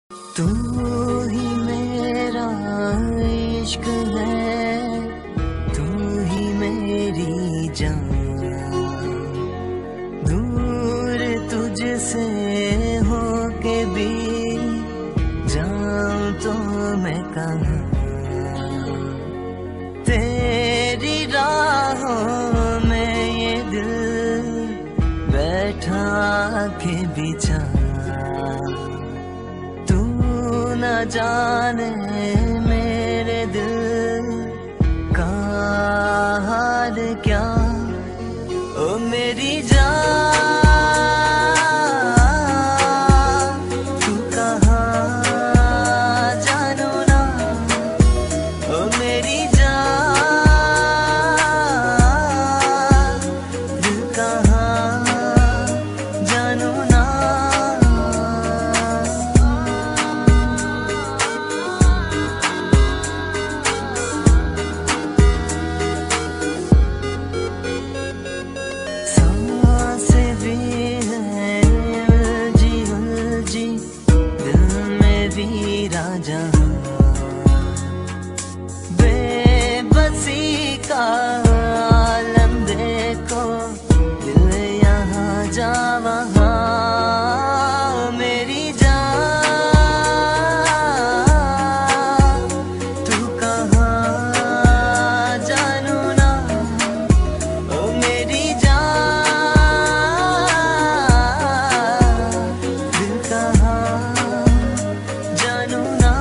तू ही मेरा इश्क है, तू ही मेरी जान। दूर तुझसे हो के भी जाऊं तो मैं कहाँ, तेरी राहों में ये दिल बैठा के बिछा। न जाने मेरे दिल का हाल क्या, ओ मेरी जान तू कहाँ जानू ना, ओ मेरी जान दिल कहाँ जानू ना। राजा बेबसी का आलम देखो, दिल यहाँ जा वहाँ, मेरी जान तू कहाँ जानू ना, ओ मेरी जान दिल कहाँ जानू ना।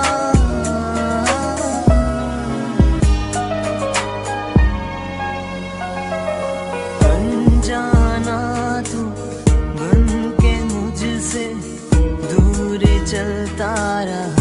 अनजाना तू बन के मुझसे दूर चलता रहा,